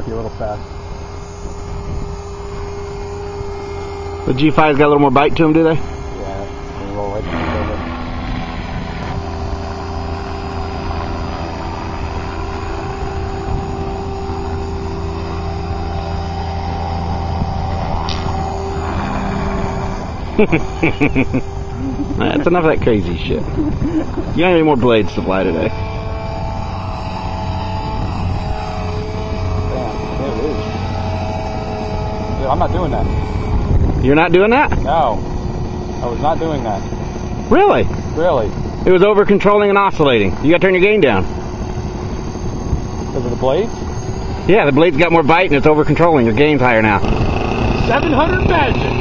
be a little fast. The G5's got a little more bite to them, do they? Yeah, they roll right down the road. That's enough of that crazy shit. You don't have any more blades to fly today. Damn, there it is. Dude, I'm not doing that. You're not doing that? No. I was not doing that. Really? Really? It was over controlling and oscillating. You gotta turn your gain down. Because of the blades? Yeah, the blade's got more bite and it's over controlling. Your gain's higher now. 700 magic!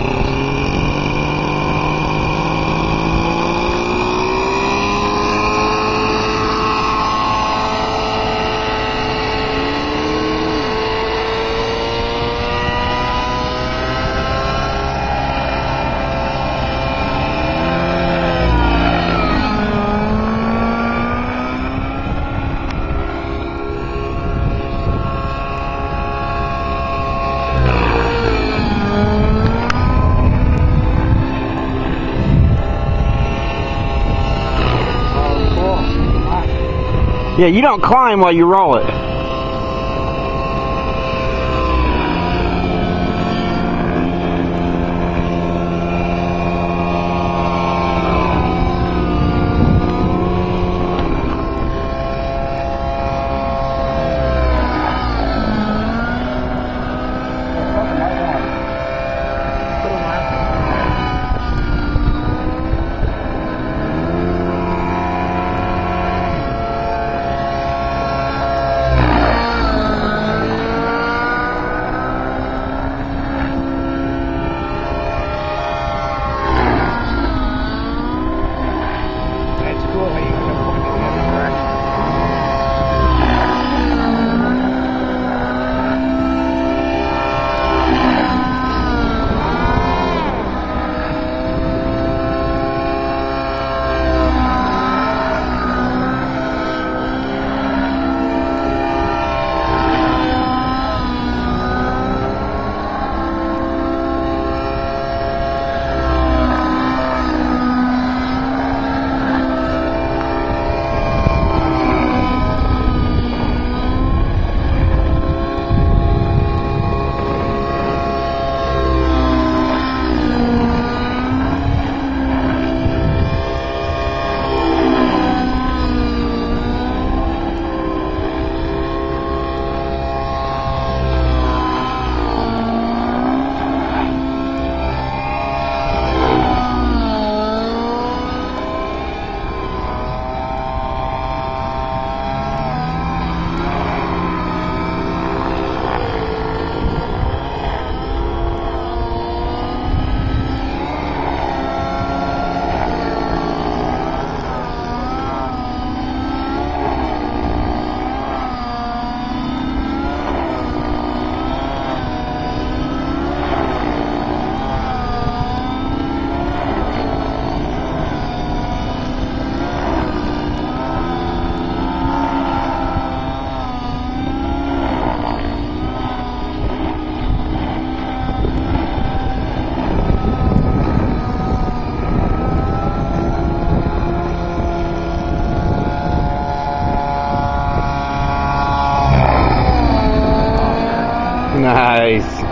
Yeah, you don't climb while you roll it. Nice.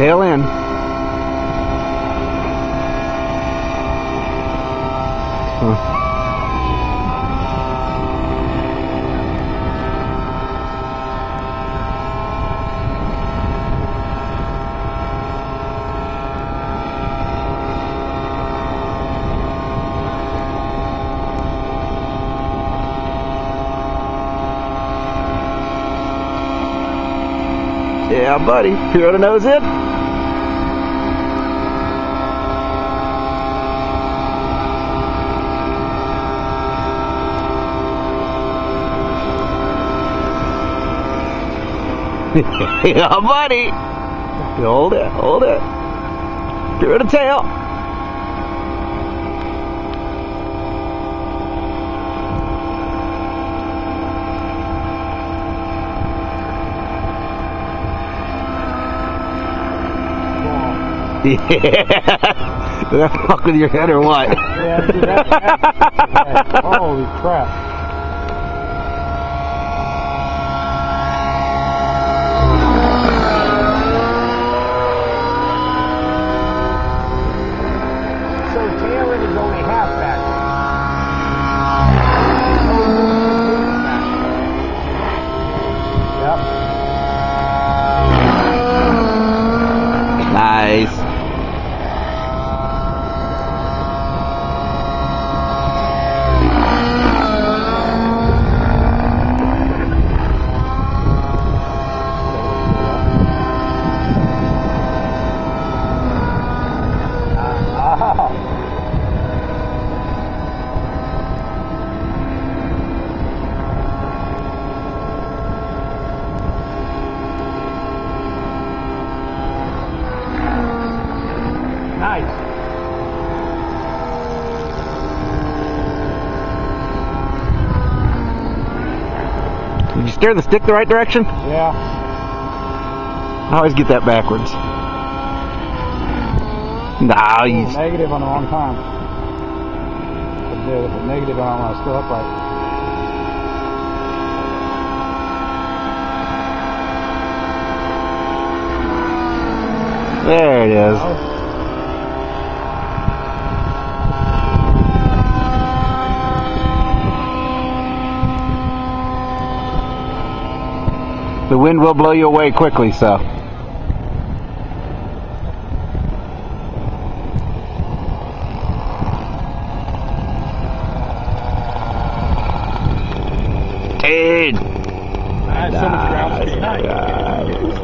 tail in. Huh. Yeah, buddy. You want to nose it? Yeah, buddy. Hold it, hold it. Through the tail. Yeah. Did that fuck with your head or what? Yeah, dude, that holy crap. So tailing is only half back. Yep. Nice. Nice. Did you steer the stick the right direction? Yeah. I always get that backwards. Nah, you... Negative on the wrong time. If it's negative, I don't want to still upright. There it is. Oh. The wind will blow you away quickly, so. Dude! I had so much ground space. Nice.